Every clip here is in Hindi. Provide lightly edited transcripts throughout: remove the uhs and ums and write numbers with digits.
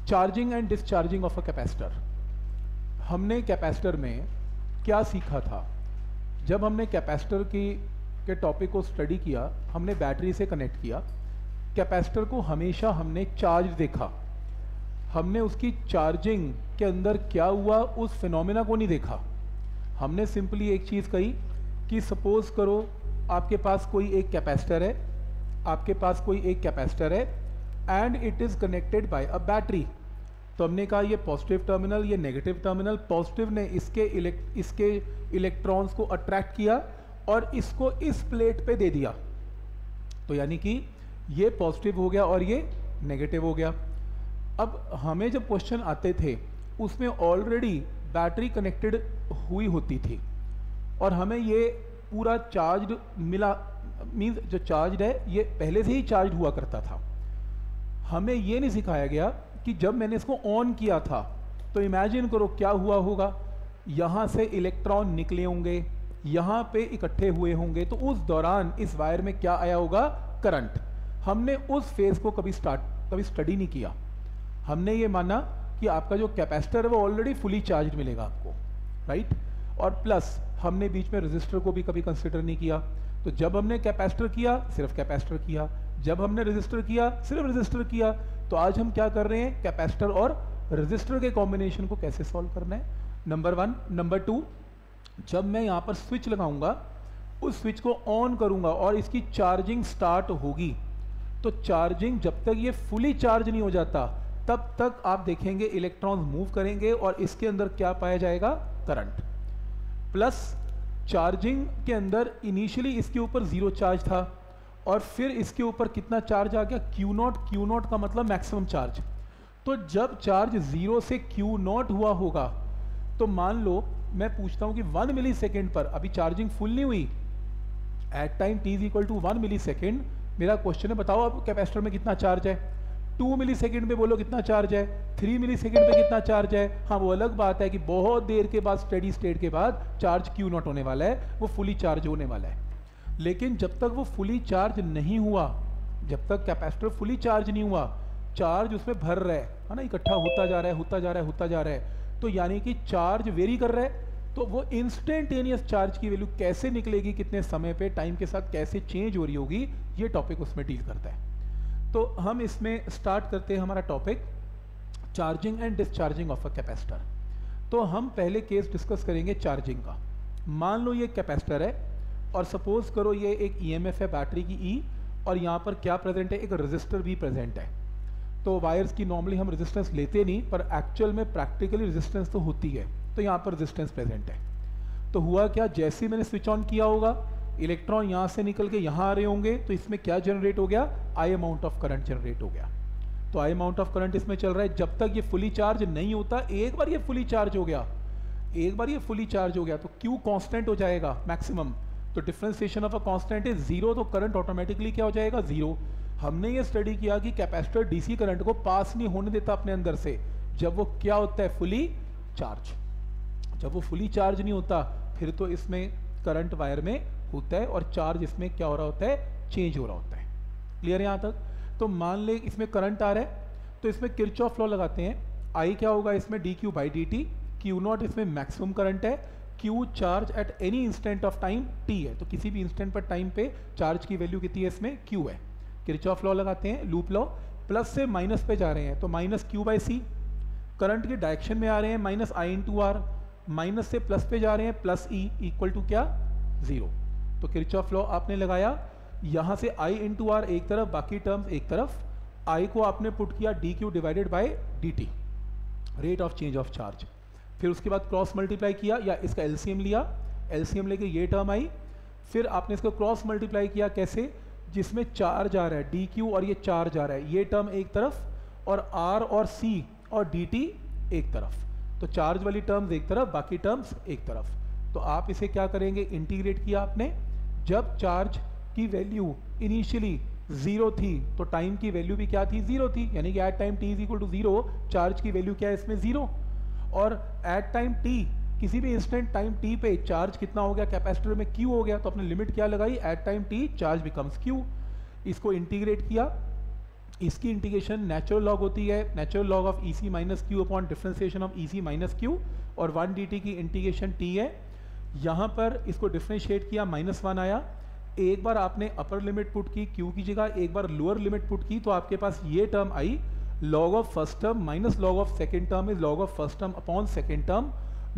Charging and discharging of a capacitor. हमने कैपेसिटर में क्या सीखा था? जब हमने कैपेसिटर के टॉपिक को स्टडी किया, हमने बैटरी से कनेक्ट किया। कैपेसिटर को हमेशा हमने चार्ज देखा, हमने उसकी चार्जिंग के अंदर क्या हुआ उस फिनोमेना को नहीं देखा। हमने सिंपली एक चीज़ कही कि सपोज करो आपके पास कोई एक कैपेसिटर है, आपके पास कोई एक कैपेसिटर है and it is connected by a battery. तो हमने कहा ये पॉजिटिव टर्मिनल, ये नेगेटिव टर्मिनल। पॉजिटिव ने इसके इलेक्ट्रॉन्स को अट्रैक्ट किया और इसको इस प्लेट पे दे दिया, तो यानी कि ये पॉजिटिव हो गया और ये नेगेटिव हो गया। अब हमें जब क्वेश्चन आते थे उसमें ऑलरेडी बैटरी कनेक्टेड हुई होती थी और हमें ये पूरा चार्ज मिला, मीन्स जो चार्ज है ये पहले से ही चार्ज हुआ करता था। हमें ये नहीं सिखाया गया कि जब मैंने इसको ऑन किया था तो इमेजिन करो क्या हुआ होगा, यहाँ से इलेक्ट्रॉन निकले होंगे, यहाँ पे इकट्ठे हुए होंगे, तो उस दौरान इस वायर में क्या आया होगा? करंट। हमने उस फेज को कभी स्टडी नहीं किया। हमने ये माना कि आपका जो कैपेसिटर है वो ऑलरेडी फुली चार्ज मिलेगा आपको, राइट। और प्लस हमने बीच में रेजिस्टर को भी कभी कंसिडर नहीं किया। तो जब हमने कैपेसिटर किया सिर्फ कैपेसिटर किया, जब हमने रेजिस्टर किया सिर्फ रेजिस्टर किया। तो आज हम क्या कर रहे हैं? कैपेसिटर और रेजिस्टर के कॉम्बिनेशन को कैसे सॉल्व करना है, नंबर 1। नंबर 2, जब मैं यहाँ पर स्विच लगाऊंगा, उस स्विच को ऑन करूंगा और इसकी चार्जिंग स्टार्ट होगी, तो चार्जिंग जब तक ये फुली चार्ज नहीं हो जाता तब तक आप देखेंगे इलेक्ट्रॉन्स मूव करेंगे और इसके अंदर क्या पाया जाएगा? करंट। प्लस चार्जिंग के अंदर इनिशियली इसके ऊपर 0 चार्ज था और फिर इसके ऊपर कितना चार्ज आ गया? Q0। Q0 का मतलब मैक्सिमम चार्ज। तो जब चार्ज 0 से Q0 हुआ होगा, तो मान लो मैं पूछता हूं कि 1 मिली सेकेंड पर, अभी चार्जिंग फुल नहीं हुई, at time t = 1 millisecond, मेरा क्वेश्चन है बताओ अब कैपेसिटर में कितना चार्ज है? 2 मिली सेकेंड पे बोलो कितना चार्ज है, 3 मिली सेकेंड पे कितना चार्ज है। हाँ, वो अलग बात है कि बहुत देर के बाद, स्टेडी स्टेट के बाद चार्ज Q0 होने वाला है, वो फुली चार्ज होने वाला है। लेकिन जब तक वो फुली चार्ज नहीं हुआ, जब तक कैपेसिटर फुली चार्ज नहीं हुआ, चार्ज उसमें भर रहा है ना, इकट्ठा होता जा रहा है, होता जा रहा है, होता जा रहा है, तो यानी कि चार्ज वेरी कर रहा है। तो वो इंस्टेंटेनियस चार्ज की वैल्यू कैसे निकलेगी, कितने समय पे, टाइम के साथ कैसे चेंज हो रही होगी, ये टॉपिक उसमें डील करता है। तो हम इसमें स्टार्ट करते हैं हमारा topic charging and discharging of a capacitor. तो हम पहले केस डिस्कस करेंगे चार्जिंग का। मान लो ये कैपेसिटर है और सपोज करो ये एक ईएमएफ है बैटरी की ई, और यहाँ पर क्या प्रेजेंट है? एक रेजिस्टर भी प्रेजेंट है। तो वायर्स की नॉर्मली हम रेजिस्टेंस लेते नहीं, पर एक्चुअल में प्रैक्टिकली रेजिस्टेंस तो होती है, तो यहाँ पर रेजिस्टेंस प्रेजेंट है। तो हुआ क्या? जैसे ही मैंने स्विच ऑन किया होगा, इलेक्ट्रॉन यहाँ से निकल के यहाँ आ रहे होंगे, तो इसमें क्या जनरेट हो गया? I amount of current generate हो गया। तो आई अमाउंट ऑफ करंट इसमें चल रहा है जब तक ये फुली चार्ज नहीं होता। एक बार ये फुली चार्ज हो गया, एक बार ये फुली चार्ज हो गया तो Q कांस्टेंट हो जाएगा मैक्सिमम। तो differentiation of a constant is 0, तो करंट ऑटोमेटिकली क्या हो जाएगा? 0। हमने ये स्टडी किया कि कैपेसिटर डीसी करंट को पास नहीं होने देता अपने अंदर से, जब वो क्या होता है? Fully charge. जब वो फुली चार्ज नहीं होता फिर तो इसमें करंट वायर में होता है और चार्ज इसमें क्या हो रहा होता है? चेंज हो रहा होता है। क्लियर है यहाँ तक? तो मान ले इसमें करंट आ रहा है, तो इसमें किरचॉफ लॉ लगाते हैं। आई क्या होगा इसमें? dq/dt। Q0 इसमें मैक्सिमम करंट है, Q charge at any instant of time t है, तो किसी भी इंस्टेंट पर टाइम पे चार्ज की वैल्यू कितनी है? इसमें Q है। किरचॉफ लॉ लगाते हैं, लूप लॉ। प्लस से माइनस पे जा रहे हैं तो -Q/C। करंट की डायरेक्शन में आ रहे हैं -I/R, माइनस से प्लस पे जा रहे हैं +E इक्वल टू क्या? 0। तो किरचॉफ लॉ आपने लगाया, यहाँ से I/R एक तरफ, बाकी टर्म्स एक तरफ। I को आपने पुट किया dq/dt, rate of change of charge. फिर उसके बाद क्रॉस मल्टीप्लाई किया या इसका एलसीएम लिया, एलसीएम लेके ये टर्म आई। फिर आपने इसको क्रॉस मल्टीप्लाई किया, कैसे? जिसमें चार्ज आ रहा है dq और ये चार्ज आ रहा है, ये टर्म एक तरफ और r और c और dt एक तरफ। तो चार्ज वाली टर्म्स एक तरफ, बाकी टर्म्स एक तरफ। तो आप इसे क्या करेंगे? इंटीग्रेट किया आपने। जब चार्ज की वैल्यू इनिशियली 0 थी तो टाइम की वैल्यू भी क्या थी? 0 थी, यानी कि एट टाइम t = 0 चार्ज की वैल्यू क्या है इसमें? 0। और एट टाइम t, किसी भी इंस्टेंट टाइम t पे चार्ज कितना हो गया? कैपेसिटर में Q हो गया, तो अपने लिमिट क्या लगाई? At time t charge becomes Q। इसको इंटीग्रेट किया इसकी इंटीग्रेशन नेचुरल लॉग होती है, natural log of E C minus Q upon differentiation of E C minus Q, और 1 dt की इंटीग्रेशन t है। यहाँ पर इसको डिफ्रेंशिएट किया, -1 आया। एक बार आपने अपर लिमिट पुट की q की जगह, एक बार लोअर लिमिट पुट की, तो आपके पास ये टर्म आई, log of first term minus log of second term is log of first term upon second term.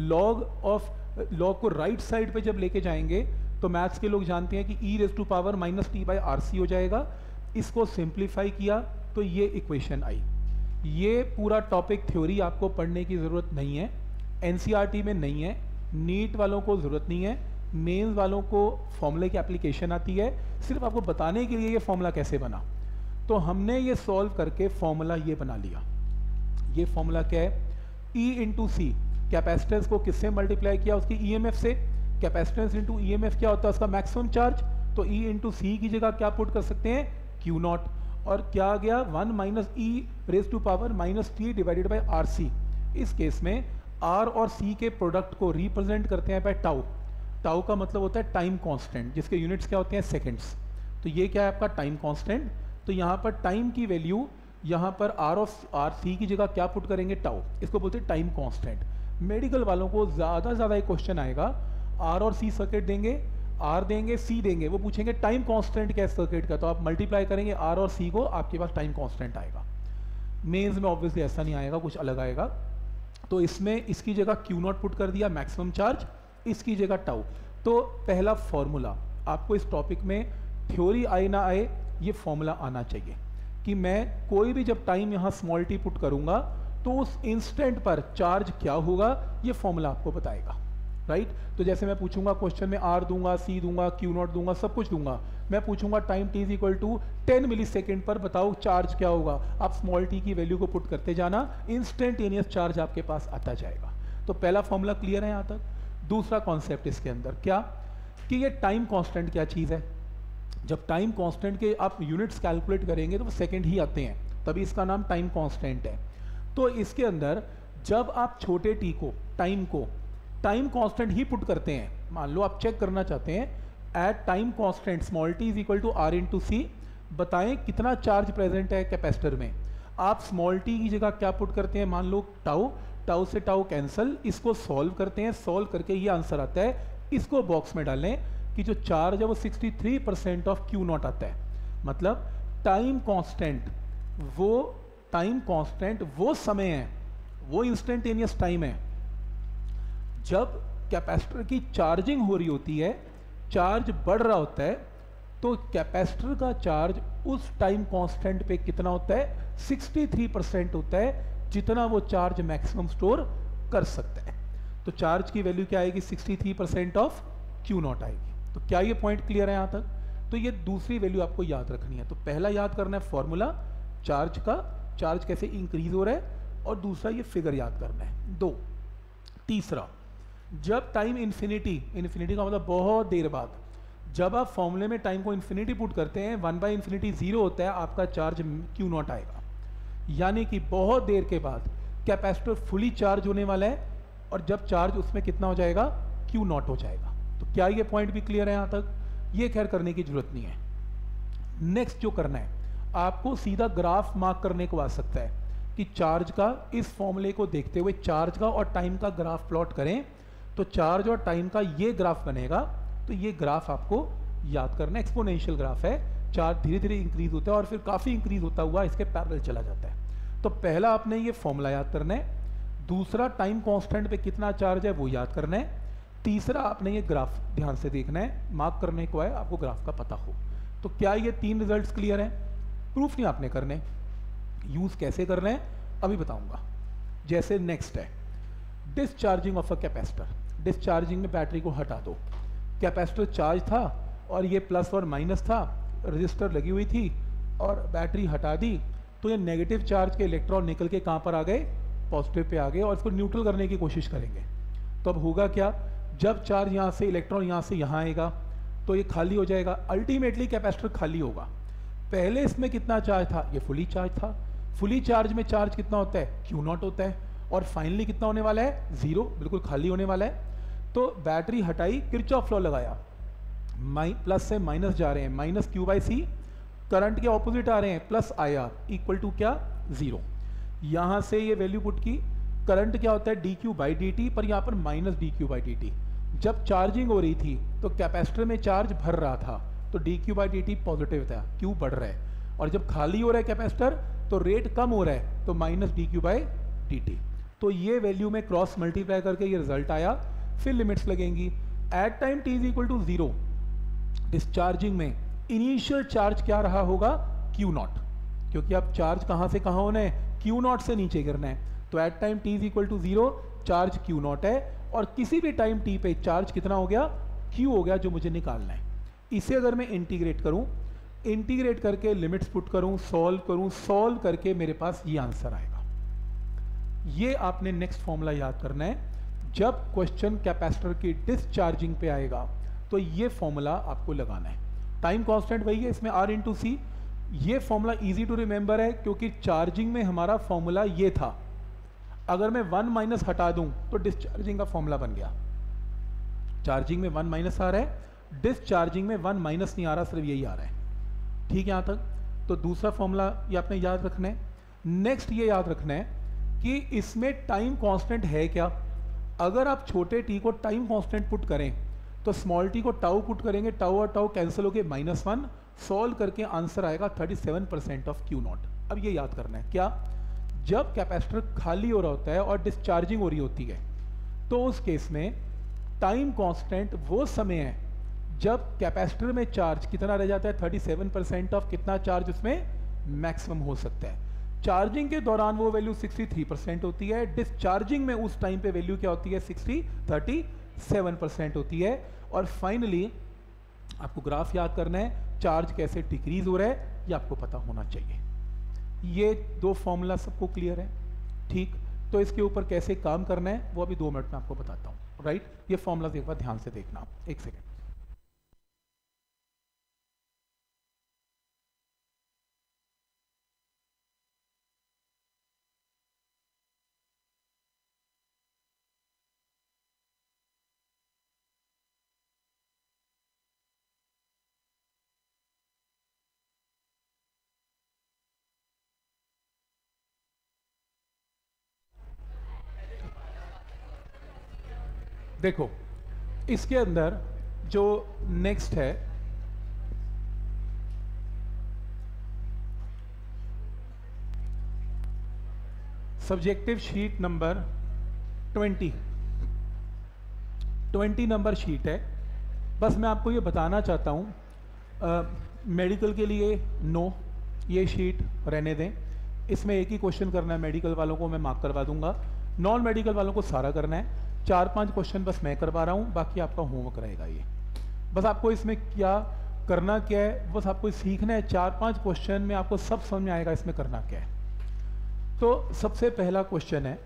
Log को राइट साइड पे जब लेके जाएंगे तो मैथ्स के लोग जानते हैं कि e rays to power -t/RC हो जाएगा। इसको सिंप्लीफाई किया तो ये इक्वेशन आई। ये पूरा टॉपिक थ्योरी आपको पढ़ने की ज़रूरत नहीं है, NCERT में नहीं है, नीट वालों को ज़रूरत नहीं है, मेंस वालों को फॉर्मूले की एप्लीकेशन आती है, सिर्फ आपको बताने के लिए ये फॉर्मूला कैसे बना। तो हमने ये सॉल्व करके फॉर्मूला ये बना लिया। ये फॉर्मूला क्या है, E इंटू सी, कैपेसिटेंस को किससे मल्टीप्लाई किया, उसकी EMF से। कैपेसिटेंस इंटू EMF क्या होता है, उसका मैक्सिमम चार्ज। तो E इंटू सी की जगह क्या पुट कर सकते हैं, Q0, और क्या आ गया 1 minus E raise to power -t divided by RC। इस केस में R और C के प्रोडक्ट को रिप्रेजेंट करते हैं बाय टाउ। टाउ का मतलब होता है टाइम कांस्टेंट, जिसके यूनिट्स क्या होते हैं, सेकंड्स। तो ये क्या है आपका टाइम कांस्टेंट। तो यहाँ पर टाइम की वैल्यू, यहाँ पर R C की जगह क्या पुट करेंगे, टाउ। इसको बोलते हैं टाइम कांस्टेंट। मेडिकल वालों को ज़्यादा एक क्वेश्चन आएगा, R और C सर्किट देंगे, R देंगे, C देंगे, वो पूछेंगे टाइम कांस्टेंट क्या है सर्किट का, तो आप मल्टीप्लाई करेंगे R और C को, आपके पास टाइम कांस्टेंट आएगा। मेंस में ऑब्वियसली ऐसा नहीं आएगा, कुछ अलग आएगा। तो इसमें इसकी जगह Q0 पुट कर दिया, मैक्सिमम चार्ज, इसकी जगह टाउ। तो पहला फॉर्मूला आपको इस टॉपिक में, थ्योरी आए ना आए, ये फॉर्मूला आना चाहिए कि मैं कोई भी जब टाइम यहाँ स्मॉल t पुट करूँगा तो उस इंस्टेंट पर चार्ज क्या होगा, ये फॉर्मूला आपको बताएगा, राइट। तो जैसे मैं पूछूंगा क्वेश्चन में R दूंगा, C दूंगा, Q0 दूंगा, सब कुछ दूंगा, मैं पूछूंगा time t is equal to 10 millisecond पर बताओ चार्ज क्या होगा, आप स्मॉल t की वैल्यू को पुट करते जाना, इंस्टेंटेनियस चार्ज आपके पास आता जाएगा। तो पहला फॉर्मूला क्लियर है यहाँ तक। दूसरा कॉन्सेप्ट इसके अंदर क्या, कि ये टाइम कांस्टेंट क्या चीज़ है। जब टाइम कांस्टेंट के आप यूनिट्स कैलकुलेट करेंगे तो वो सेकंड ही आते हैं, तभी इसका नाम टाइम कांस्टेंट है। तो इसके अंदर जब आप छोटे t को, टाइम कांस्टेंट ही पुट करते हैं, मान लो आप चेक करना चाहते हैं at time constant small t is equal to R into C, बताएं कितना चार्ज प्रेजेंट है कैपेसिटर में। आप स्मॉल t की जगह क्या पुट करते हैं, मान लो टाउ से टाउ कैंसल, इसको सॉल्व करते हैं, सॉल्व करके ये आंसर आता है। इसको बॉक्स में डालें कि जो चार्ज है वो 63% ऑफ Q0 आता है। मतलब टाइम कांस्टेंट वो समय है, वो इंस्टेंटेनियस टाइम है जब कैपेसिटर की चार्जिंग हो रही होती है, चार्ज बढ़ रहा होता है, तो कैपेसिटर का चार्ज उस टाइम कांस्टेंट पे कितना होता है, 63% होता है, जितना वो चार्ज मैक्सिमम स्टोर कर सकता है। तो चार्ज की वैल्यू क्या आएगी, 63% ऑफ Q0 आएगी। तो क्या ये पॉइंट क्लियर है यहाँ तक। तो ये दूसरी वैल्यू आपको याद रखनी है। तो पहला याद करना है फॉर्मूला चार्ज का, चार्ज कैसे इंक्रीज हो रहा है, और दूसरा ये फिगर याद करना है। 2, तीसरा, जब टाइम इन्फिनिटी का मतलब बहुत देर बाद, जब आप फॉर्मूले में टाइम को इन्फिनिटी पुट करते हैं, 1/∞ 0 होता है, आपका चार्ज Q0 आएगा। यानी कि बहुत देर के बाद कैपेसिटर फुली चार्ज होने वाला है, और जब चार्ज उसमें कितना हो जाएगा, Q0 हो जाएगा। तो क्या ये पॉइंट भी क्लियर है यहाँ तक। ये खैर करने की जरूरत नहीं है। नेक्स्ट जो करना है, आपको सीधा ग्राफ मार्क करने को आ सकता है कि चार्ज का, इस फॉर्मूले को देखते हुए चार्ज का और टाइम का ग्राफ प्लॉट करें, तो चार्ज और टाइम का ये ग्राफ बनेगा। तो ये ग्राफ आपको याद करना, एक्सपोनेंशियल ग्राफ है, चार्ज धीरे धीरे इंक्रीज होता है और फिर काफ़ी इंक्रीज होता हुआ इसके पैरेलल चला जाता है। तो पहला आपने ये फॉर्मूला याद करना है, दूसरा टाइम कांस्टेंट पे कितना चार्ज है वो याद करना है, तीसरा आपने ये ग्राफ ध्यान से देखना है, मार्क करने को है, आपको ग्राफ का पता हो। तो क्या ये 3 रिजल्ट्स क्लियर हैं। प्रूफ नहीं आपने करने, यूज़ कैसे करना है अभी बताऊंगा। जैसे नेक्स्ट है discharging of a capacitor. Discharging में बैटरी को हटा दो, कैपेसिटर चार्ज था और ये प्लस और माइनस था, रजिस्टर लगी हुई थी और बैटरी हटा दी, तो ये नेगेटिव चार्ज के इलेक्ट्रॉन निकल के कहाँ पर आ गए, पॉजिटिव पे आ गए, और इसको न्यूट्रल करने की कोशिश करेंगे। तो अब होगा क्या, जब चार्ज यहाँ से, इलेक्ट्रॉन यहाँ से यहाँ आएगा तो ये खाली हो जाएगा, अल्टीमेटली कैपेसिटर खाली होगा। पहले इसमें कितना चार्ज था, ये फुली चार्ज था, फुली चार्ज में चार्ज कितना होता है, Q0 होता है, और फाइनली कितना होने वाला है, 0, बिल्कुल खाली होने वाला है। तो बैटरी हटाई, किरचॉफ लॉ लगाया, प्लस से माइनस जा रहे हैं, -Q/C करंट के ऑपोजिट आ रहे हैं, plus I R equal to क्या, 0। यहाँ से ये वैल्यू पुट की, करंट क्या होता है D Q by D T, पर यहाँ पर minus D Q by D T. जब चार्जिंग हो रही थी तो कैपेसिटर में चार्ज भर रहा था, तो D Q by D T positive था, क्यू बढ़ रहा है। और जब खाली हो रहा है कैपेसिटर तो रेट कम हो रहा है, तो minus D Q by D T. तो ये वैल्यू में क्रॉस मल्टीप्लाई करके ये रिजल्ट आया। फिर लिमिट्स लगेंगी। At time T is equal to 0, discharging में इनिशियल चार्ज क्या रहा होगा, क्यू नॉट, क्योंकि अब चार्ज कहाँ से कहाँ होना है, क्यू नॉट से नीचे गिरना है। तो at time T is equal to 0, charge Q naught है, और किसी भी टाइम टी पे चार्ज कितना हो गया, क्यू हो गया, जो मुझे निकालना है। इसे अगर मैं इंटीग्रेट करूं, इंटीग्रेट करके लिमिट्स पुट करूं, सॉल्व करके मेरे पास ये आंसर आएगा। ये आपने नेक्स्ट फॉर्मूला याद करना है। जब क्वेश्चन कैपेसिटर की डिस्चार्जिंग पे आएगा तो ये फॉर्मूला आपको लगाना है। टाइम कांस्टेंट वही है, इसमें आर इंटू सी। ये फॉर्मूला इजी टू रिमेंबर है, क्योंकि चार्जिंग में हमारा फॉर्मूला ये था। अगर मैं 1 माइनस हटा दूं तो डिस्चार्जिंग का फॉर्मूला बन गया। चार्जिंग में 1 माइनस आ रहा है, डिस्चार्जिंग में 1 माइनस नहीं आ रहा, सिर्फ यही आ रहा है। ठीक है यहाँ तक। तो दूसरा फॉर्मूला ये आपने याद रखना है। नेक्स्ट ये याद रखना है कि इसमें टाइम कांस्टेंट है क्या। अगर आप छोटे टी को टाइम कांस्टेंट पुट करें तो स्मॉल टी को टाउ पुट करेंगे, टाउ और टाउ कैंसिल होके -1, सॉल्व करके आंसर आएगा 37% ऑफ क्यू नॉट। अब ये याद करना है क्या, जब कैपेसिटर खाली हो रहा होता है और डिस्चार्जिंग हो रही होती है तो उस केस में टाइम कांस्टेंट वो समय है जब कैपेसिटर में चार्ज कितना रह जाता है, 37% ऑफ कितना चार्ज उसमें मैक्सिमम हो सकता है। चार्जिंग के दौरान वो वैल्यू 63% होती है, डिस्चार्जिंग में उस टाइम पे वैल्यू क्या होती है, 37% होती है। और फाइनली आपको ग्राफ याद करना है, चार्ज कैसे डिक्रीज हो रहा है ये आपको पता होना चाहिए। ये दो फॉर्मूला सबको क्लियर है, ठीक। तो इसके ऊपर कैसे काम करना है वो अभी 2 मिनट में आपको बताता हूँ, राइट। ये फॉर्मूला एक बार ध्यान से देखना, एक सेकेंड। देखो इसके अंदर जो नेक्स्ट है, subjective sheet number 20 number sheet है। बस मैं आपको ये बताना चाहता हूँ, मेडिकल के लिए नो, ये शीट रहने दें। इसमें एक ही क्वेश्चन करना है, मेडिकल वालों को मैं मार्क करवा दूंगा, नॉन मेडिकल वालों को सारा करना है। 4-5 क्वेश्चन बस मैं करवा रहा हूँ, बाकी आपका होमवर्क रहेगा ये। बस आपको इसमें क्या करना क्या है, बस आपको सीखना है। 4-5 क्वेश्चन में आपको सब समझ में आएगा इसमें करना क्या है। तो सबसे पहला क्वेश्चन है,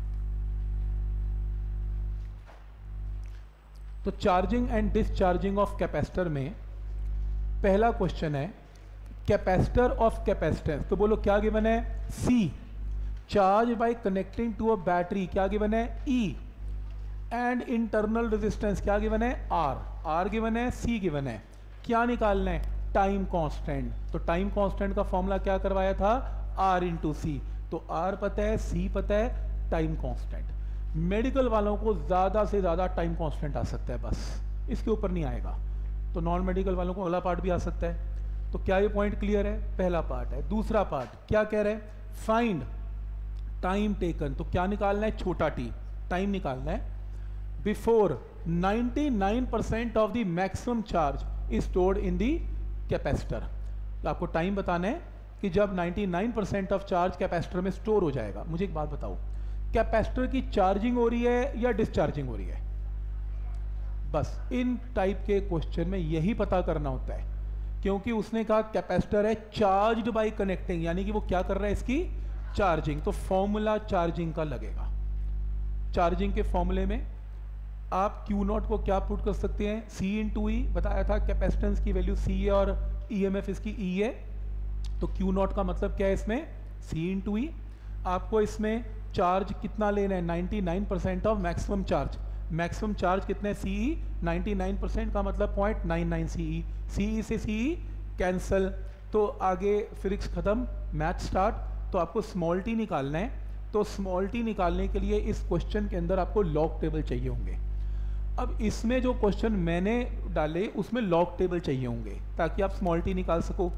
तो charging and discharging of capacitor में पहला क्वेश्चन है कैपेसिटर ऑफ कैपेसिटेंस। तो बोलो क्या गिवन है, C। Charge by connecting to a battery क्या गिवन है, E। एंड इंटरनल रेजिस्टेंस क्या गिवन है, R गिवन है, C गिवन है। क्या निकालना है, टाइम कांस्टेंट। तो टाइम कांस्टेंट का फॉर्मूला क्या करवाया था, R इंटू सी। तो R पता है, C पता है, टाइम कांस्टेंट। मेडिकल वालों को ज़्यादा से ज़्यादा टाइम कांस्टेंट आ सकता है, बस इसके ऊपर नहीं आएगा। तो नॉन मेडिकल वालों को अगला पार्ट भी आ सकता है। तो क्या ये पॉइंट क्लियर है, पहला पार्ट है। दूसरा पार्ट क्या कह रहे हैं, फाइंड टाइम टेकन। तो क्या निकालना है, छोटा टी, टाइम निकालना है। Before 99% of the maximum charge is stored in the capacitor. तो आपको टाइम बताना है कि जब 99% ऑफ चार्ज कैपेसिटर में स्टोर हो जाएगा। मुझे एक बात बताओ, कैपेसिटर की चार्जिंग हो रही है या डिस्चार्जिंग हो रही है, बस इन टाइप के क्वेश्चन में यही पता करना होता है। क्योंकि उसने कहा कैपेसिटर है चार्ज्ड बाय कनेक्टिंग, यानी कि वो क्या कर रहा है, इसकी चार्जिंग। तो फॉर्मूला चार्जिंग का लगेगा। चार्जिंग के फॉर्मूले में आप Q नॉट को क्या पुट कर सकते हैं, C इंटू ई। बताया था कैपेसिटेंस की वैल्यू C है और EMF इसकी E है। तो Q नॉट का मतलब क्या है, इसमें C इंटू ई। आपको इसमें चार्ज कितना लेना है, 99% of maximum charge. Maximum charge कितने, CE 99% का मतलब 0.99 CE। CE से CE कैंसल। तो तो आगे फिजिक्स ख़त्म, मैथ स्टार्ट। तो आपको स्मॉल टी निकालना है। तो स्मॉल टी निकालने के लिए इस क्वेश्चन के अंदर आपको लॉग टेबल चाहिए होंगे। अब इसमें जो क्वेश्चन मैंने डाले उसमें लॉग टेबल चाहिए होंगे ताकि आप स्मॉल टी निकाल सको।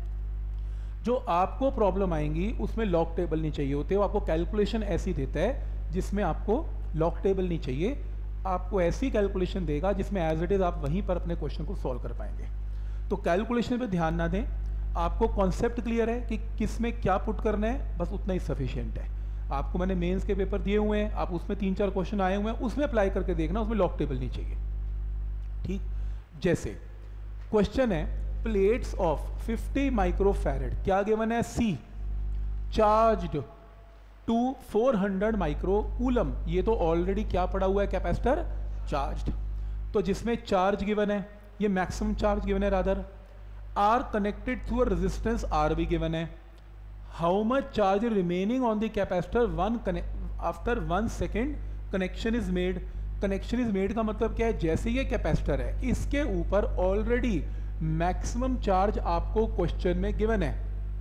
जो आपको प्रॉब्लम आएंगी उसमें लॉग टेबल नहीं चाहिए होते, वो आपको कैलकुलेशन ऐसी देता है जिसमें आपको लॉग टेबल नहीं चाहिए, आपको ऐसी कैलकुलेशन देगा जिसमें एज इट इज़ आप वहीं पर अपने क्वेश्चन को सॉल्व कर पाएंगे। तो कैलकुलेशन पे ध्यान ना दें, आपको कॉन्सेप्ट क्लियर है कि किस में क्या पुट करना है, बस उतना ही सफिशिएंट है। आपको मैंने मेंस के पेपर दिए हुए हैं, आप उसमें 3-4 क्वेश्चन आए हुए हैं, उसमें अप्लाई करके देखना, उसमें लॉग टेबल नहीं चाहिए। ठीक, जैसे क्वेश्चन है प्लेट्स ऑफ 50 माइक्रोफैरेड, क्या गिवन है, C charged to 400 micro coulomb. ये तो ऑलरेडी क्या पड़ा हुआ है, कैपेसिटर चार्ज्ड। तो जिसमें चार्ज गिवन है, ये मैक्सिमम चार्ज गिवन है rather, R connected through a resistance R भी गिवन है। How much charge remaining on the capacitor after 1 second connection is made. Connection is made का मतलब क्या है, जैसे ये कैपेसिटर है इसके ऊपर ऑलरेडी मैक्सिमम चार्ज आपको क्वेश्चन में गिवन है,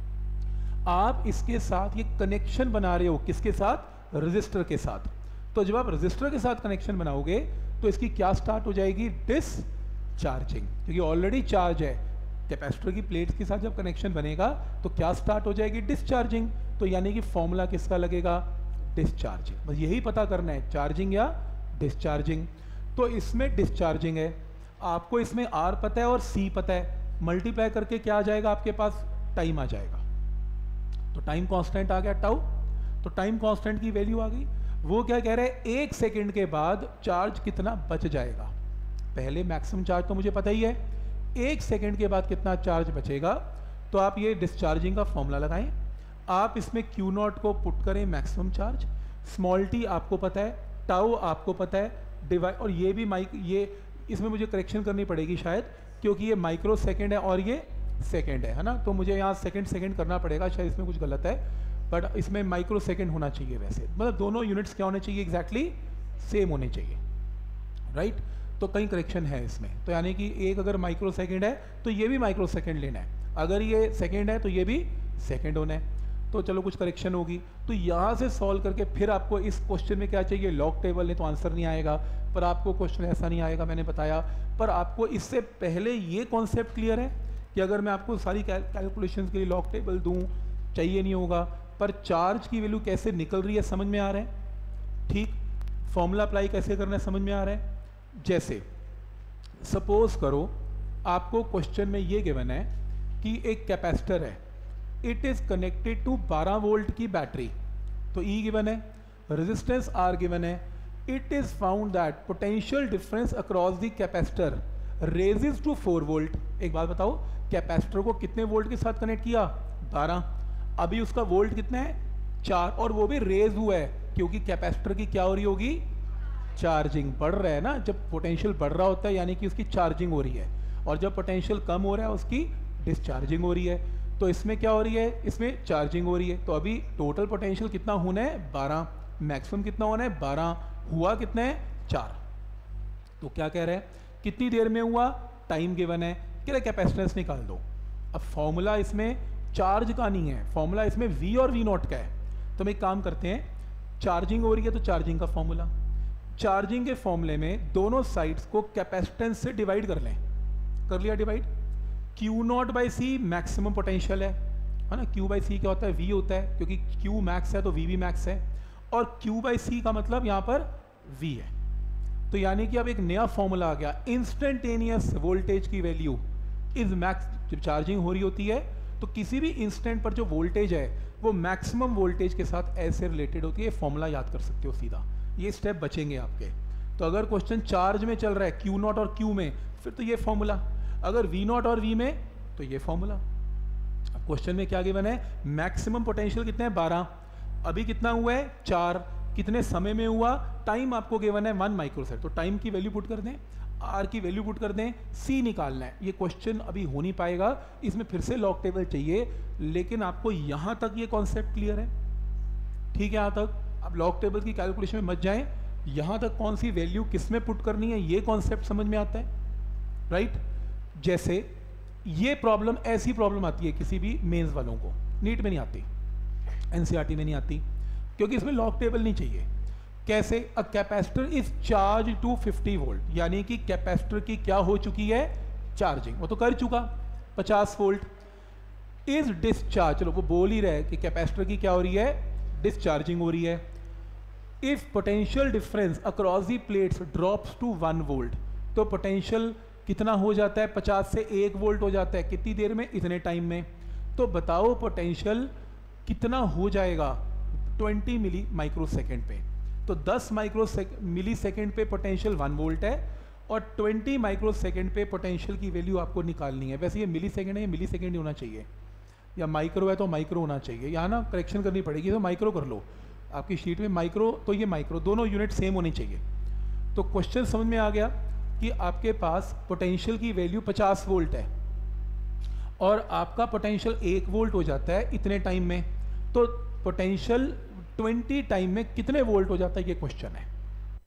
आप इसके साथ ये कनेक्शन बना रहे हो, किसके साथ, रेजिस्टर के साथ। तो जब आप रेजिस्टर के साथ कनेक्शन बनाओगे तो इसकी क्या स्टार्ट हो जाएगी, डिसचार्जिंग, क्योंकि ऑलरेडी चार्ज है। कैपेसिटर की प्लेट्स के साथ जब कनेक्शन बनेगा तो क्या स्टार्ट हो जाएगी, डिसचार्जिंग। तो यानी कि फॉर्मूला किसका लगेगा, डिसचार्जिंग। बस यही पता करना है, चार्जिंग या डिसचार्जिंग। तो इसमें डिसचार्जिंग है, आपको इसमें आर पता है और सी पता है, मल्टीप्लाई करके क्या आ जाएगा आपके पास, टाइम आ जाएगा। तो टाइम कांस्टेंट आ गया टाउ, तो टाइम कांस्टेंट की वैल्यू आ गई। वो क्या कह रहे हैं, 1 सेकंड के बाद चार्ज कितना बच जाएगा। पहले मैक्सिमम चार्ज तो मुझे पता ही है, 1 सेकंड के बाद कितना चार्ज बचेगा। तो आप ये डिस्चार्जिंग का फॉर्मूला लगाएं, आप इसमें Q0 को पुट करें मैक्सिमम चार्ज, स्मॉल टी आपको पता है, टाउ आपको पता है, डिवाइड, और ये भी ये इसमें मुझे करेक्शन करनी पड़ेगी शायद, क्योंकि ये माइक्रो सेकेंड है और ये सेकेंड है ना, तो मुझे यहाँ सेकेंड करना पड़ेगा, शायद इसमें कुछ गलत है, बट इसमें माइक्रो सेकेंड होना चाहिए वैसे, मतलब दोनों यूनिट्स क्या होने चाहिए, एग्जैक्टली सेम होने चाहिए, राइट। तो कहीं करेक्शन है इसमें, तो यानी कि एक अगर माइक्रो सेकेंड है तो ये भी माइक्रो सेकेंड लेना है, अगर ये सेकेंड है तो ये भी सेकेंड होना है। तो चलो कुछ करेक्शन होगी, तो यहाँ से सॉल्व करके फिर आपको इस क्वेश्चन में क्या चाहिए, लॉग टेबल, नहीं तो आंसर नहीं आएगा। पर आपको क्वेश्चन ऐसा नहीं आएगा, मैंने बताया, पर आपको इससे पहले ये कॉन्सेप्ट क्लियर है कि अगर मैं आपको सारी कैलकुलेशंस के लिए लॉग टेबल दूँ, चाहिए नहीं होगा, पर चार्ज की वैल्यू कैसे निकल रही है समझ में आ रहा है, ठीक, फॉर्मूला अप्लाई कैसे करना है समझ में आ रहा है। जैसे सपोज करो आपको क्वेश्चन में ये गिवन है कि एक कैपेसिटर है, it is connected to 12 volt की बैटरी, तो E गिवन है, रेजिस्टेंस R गिवन है, it is found that potential difference across the capacitor raises to 4 volt. एक बात बताओ, कैपेसिटर को कितने वोल्ट के साथ कनेक्ट किया, 12, अभी उसका वोल्ट कितना है, 4, और वो भी रेज हुआ है क्योंकि कैपेसिटर की क्या हो रही होगी, चार्जिंग, बढ़ रहा है ना, जब पोटेंशियल बढ़ रहा होता है यानी कि उसकी चार्जिंग हो रही है, और जब पोटेंशियल कम हो रहा है उसकी डिस्चार्जिंग हो रही है। तो इसमें क्या हो रही है, इसमें चार्जिंग हो रही है। तो अभी टोटल पोटेंशियल कितना होना है, 12, मैक्सिमम कितना होना है, 12, हुआ कितना है, 4। तो क्या कह रहे हैं, कितनी देर में हुआ, टाइम गिवन है, कह रहे कैपेसिटेंस निकाल दो। अब फॉर्मूला इसमें चार्ज का नहीं है, फॉर्मूला इसमें V और V0 का है। तो हम एक काम करते हैं, चार्जिंग हो रही है तो चार्जिंग का फॉर्मूला, चार्जिंग के फॉर्मूले में दोनों साइड्स को कैपेसिटेंस से डिवाइड कर लें, कर लिया डिवाइड, Q0/C मैक्सिमम पोटेंशियल है ना, Q/C क्या होता है, V होता है, क्योंकि Q मैक्स है तो V भी मैक्स है, और Q/C का मतलब यहाँ पर V है। तो यानी कि अब एक नया फॉर्मूला आ गया, इंस्टेंटेनियस वोल्टेज की वैल्यू इज मैक्स। जब चार्जिंग हो रही होती है तो किसी भी इंस्टेंट पर जो वोल्टेज है वो मैक्सिमम वोल्टेज के साथ ऐसे रिलेटेड होती है, फॉर्मूला याद कर सकते हो सीधा, ये स्टेप बचेंगे आपके। तो अगर क्वेश्चन चार्ज में चल रहा है, Q0 और Q में, फिर तो ये फॉर्मूला, अगर V0 और V में तो ये फॉर्मूला। अब क्वेश्चन में क्या गिवन है, मैक्सिमम पोटेंशियल कितना है, 12, अभी कितना हुआ है, 4, कितने समय में हुआ, टाइम आपको गिवन है 1 माइक्रोसेकंड, तो टाइम की वैल्यू पुट कर दें, R की वैल्यू पुट कर दें, C निकालना है। ये क्वेश्चन अभी हो नहीं पाएगा, इसमें फिर से लॉग टेबल चाहिए, लेकिन आपको यहाँ तक ये कॉन्सेप्ट क्लियर है, ठीक है, यहाँ तक। अब लॉग टेबल की कैलकुलेशन में मत जाएं, यहाँ तक कौन सी वैल्यू किस में पुट करनी है ये कॉन्सेप्ट समझ में आता है, राइट। जैसे ये प्रॉब्लम, ऐसी प्रॉब्लम आती है किसी भी मेंस वालों को, नीट में नहीं आती, एनसीईआरटी में नहीं आती, क्योंकि इसमें लॉग टेबल नहीं चाहिए। कैसे? A capacitor is charge to 50 volt, यानी कि कैपेसिटर की क्या हो चुकी है? चार्जिंग, वो तो कर चुका 50 वोल्ट। इज डिस्चार्ज, चलो वो बोल ही रहे कि कैपेसिटर की क्या हो रही है? डिस्चार्जिंग हो रही है। If potential difference across the plates drops to 1 volt, तो पोटेंशियल कितना हो जाता है? 50 से 1 वोल्ट हो जाता है, कितनी देर में? इतने टाइम में। तो बताओ पोटेंशियल कितना हो जाएगा? 20 मिली माइक्रो सेकेंड पे। तो 10 मिली सेकेंड पे पोटेंशियल 1 वोल्ट है, और 20 माइक्रो सेकेंड पे पोटेंशियल की वैल्यू आपको निकालनी है। वैसे ये मिली सेकेंड है, ये मिली सेकेंड ही होना चाहिए, या माइक्रो है तो माइक्रो होना चाहिए। यहाँ ना करेक्शन करनी पड़ेगी, तो माइक्रो कर लो आपकी शीट में, माइक्रो तो ये माइक्रो, दोनों यूनिट सेम होनी चाहिए। तो क्वेश्चन समझ में आ गया कि आपके पास पोटेंशियल की वैल्यू 50 वोल्ट है, और आपका पोटेंशियल 1 वोल्ट हो जाता है इतने टाइम में। तो पोटेंशियल 20 टाइम में कितने वोल्ट हो जाता है, ये क्वेश्चन है।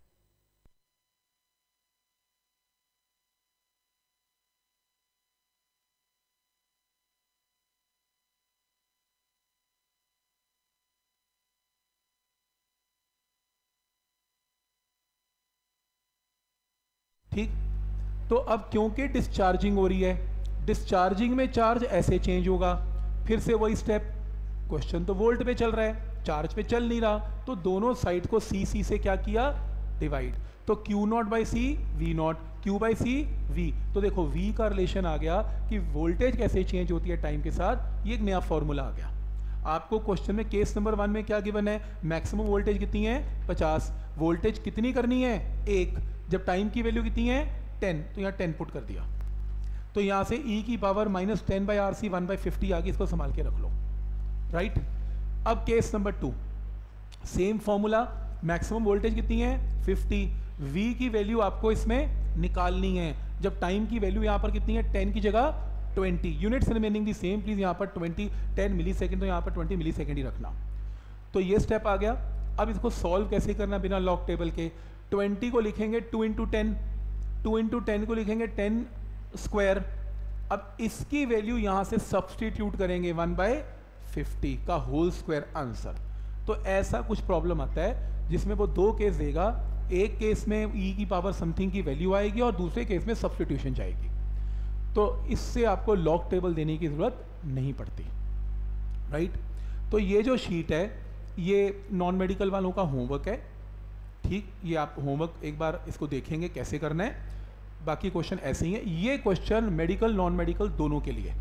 ठीक, तो अब क्योंकि डिस्चार्जिंग हो रही है, डिस्चार्जिंग में चार्ज ऐसे चेंज होगा, फिर से वही स्टेप। क्वेश्चन तो वोल्ट पे चल रहा है, चार्ज पे चल नहीं रहा, तो दोनों साइड को सी से क्या किया? डिवाइड। तो Q not by C V not, Q by C V। तो देखो V का रिलेशन आ गया कि वोल्टेज कैसे चेंज होती है टाइम के साथ, ये एक नया फॉर्मूला आ गया। आपको क्वेश्चन में केस नंबर 1 में क्या गिवन है? मैक्सिमम वोल्टेज कितनी है? 50। वोल्टेज कितनी करनी है? 1। जब टाइम की वैल्यू कितनी है? 10, तो यहाँ 10 पुट कर दिया। तो यहाँ से e की पावर -10/RC 1/50 आ गई, इसको संभाल के रख लो, राइट। अब case number 2, same formula, maximum voltage कितनी है? 50। v की वैल्यू आपको इसमें निकालनी है, जब टाइम की वैल्यू यहाँ पर कितनी है? 10 की जगह 20। Units remaining the same, please यहाँ पर 10 मिली सेकेंड, तो यहाँ पर 20 मिली सेकेंड ही रखना। तो ये स्टेप आ गया। अब इसको सॉल्व कैसे करना बिना लॉग टेबल के? 20 को लिखेंगे 2 इंटू 10, 2 इंटू 10 को लिखेंगे 10 स्क्वायर। अब इसकी वैल्यू यहाँ से सब्सटीट्यूट करेंगे 1/50 का होल स्क्वायर आंसर। तो ऐसा कुछ प्रॉब्लम आता है जिसमें वो 2 केस देगा, एक केस में e की पावर समथिंग की वैल्यू आएगी और दूसरे केस में सब्सटीट्यूशन जाएगी। तो इससे आपको लॉग टेबल देने की ज़रूरत नहीं पड़ती, राइट। तो ये जो शीट है ये नॉन मेडिकल वालों का होमवर्क है, ठीक। ये आप होमवर्क एक बार इसको देखेंगे कैसे करना है, बाकी क्वेश्चन ऐसे ही है। ये क्वेश्चन मेडिकल नॉन मेडिकल दोनों के लिए,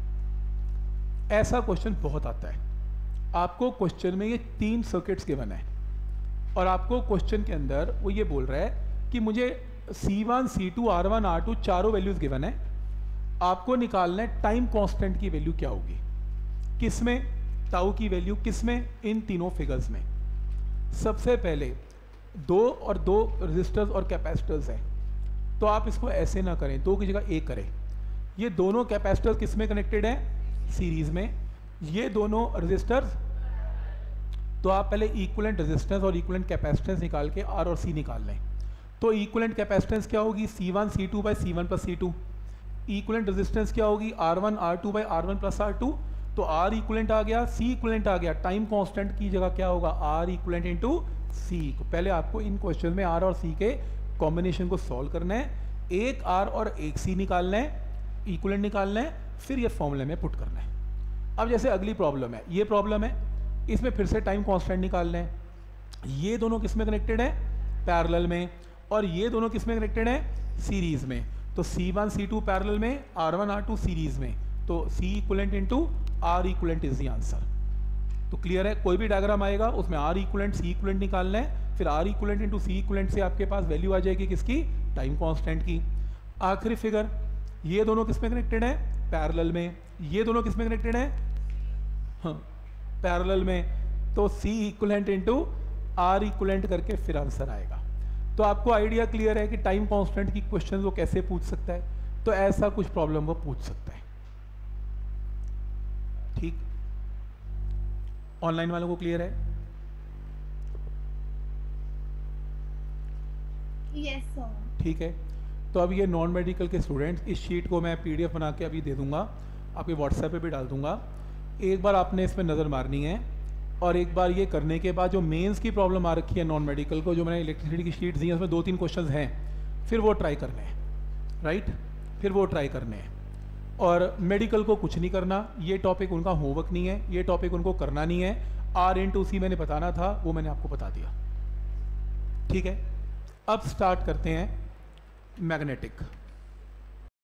ऐसा क्वेश्चन बहुत आता है। आपको क्वेश्चन में ये 3 सर्किट्स गिवन है, और आपको क्वेश्चन के अंदर वो ये बोल रहा है कि मुझे C1, C2, R1, R2 चारों वैल्यूज गिवन है, आपको निकालना है टाइम कांस्टेंट की वैल्यू क्या होगी, किसमें? टाउ की वैल्यू किसमें? इन तीनों फिगर्स में। सबसे पहले 2 और 2 रेजिस्टर्स और कैपेसिटर्स हैं, तो आप इसको ऐसे ना करें, 2 की जगह 1 करें। ये दोनों कैपेसिटर्स किस में कनेक्टेड हैं? सीरीज में। ये दोनों रेजिस्टर्स, तो आप पहले इक्विवेलेंट रेजिस्टेंस और इक्विवेलेंट कैपेसिटेंस निकाल के R और C निकाल लें। तो इक्विवेलेंट कैपेसिटेंस क्या होगी? C1 C2 by C1 plus C2। Equivalent resistance क्या होगी? R1 R2 by R1 plus R2। तो R इक्विवेलेंट आ गया, C इक्विवेलेंट आ गया, टाइम कांस्टेंट की जगह क्या होगा? R equivalent into C। पहले आपको इन क्वेश्चन में R और C के कॉम्बिनेशन को सॉल्व करना है, एक R और एक C निकालना है, इक्विवेलेंट निकालना है, फिर ये फॉर्मूले में पुट करना है। अब जैसे अगली प्रॉब्लम है, ये प्रॉब्लम है, इसमें फिर से टाइम कांस्टेंट निकालना है। ये दोनों किस में कनेक्टेड है? पैरेलल में। और ये दोनों किस में कनेक्टेड है? सीरीज में। तो C1 C2 पैरेलल में, R1 R2 सीरीज में, तो C equivalent into R equivalent is the answer. तो क्लियर है, कोई भी डायग्राम आएगा उसमें R इक्विवेलेंट C इक्विवेलेंट निकालना है, फिर R equivalent into C equivalent से आपके पास वैल्यू आ जाएगी किसकी? टाइम कांस्टेंट की। आखिरी फिगर, ये दोनों किस में कनेक्टेड है? पैरेलल में। ये दोनों किस में कनेक्टेड है? हाँ, पैरेलल में। तो C equivalent into R equivalent करके फिर आंसर आएगा। तो आपको आइडिया क्लियर है कि टाइम कांस्टेंट की क्वेश्चन वो कैसे पूछ सकता है। तो ऐसा कुछ प्रॉब्लम वो पूछ सकता है, ठीक। ऑनलाइन वालों को क्लियर है? Yes sir. ठीक है, तो अब ये नॉन मेडिकल के स्टूडेंट्स, इस शीट को मैं PDF बना के अभी दे दूँगा, आपके व्हाट्सएप पे भी डाल दूँगा। एक बार आपने इस पर नज़र मारनी है, और एक बार ये करने के बाद जो मेंस की प्रॉब्लम आ रखी है नॉन मेडिकल को, जो मैंने इलेक्ट्रिसिटी की शीट्स दी हैं उसमें 2-3 क्वेश्चंस हैं, फिर वो ट्राई करने हैं, राइट, फिर वो ट्राई करने हैं। और मेडिकल को कुछ नहीं करना, ये टॉपिक उनका होमवर्क नहीं है, ये टॉपिक उनको करना नहीं है। R/C मैंने बताना था, वो मैंने आपको बता दिया, ठीक है। अब स्टार्ट करते हैं मैग्नेटिक।